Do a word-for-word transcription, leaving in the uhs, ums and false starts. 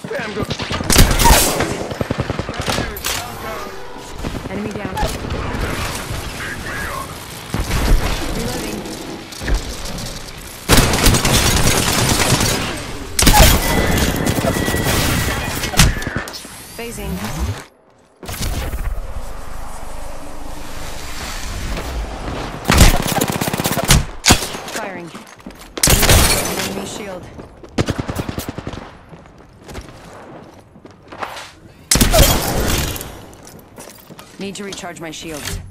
Bam, go. Enemy down. Reloading. Phasing. Firing. Enemy shield. Need to recharge my shields.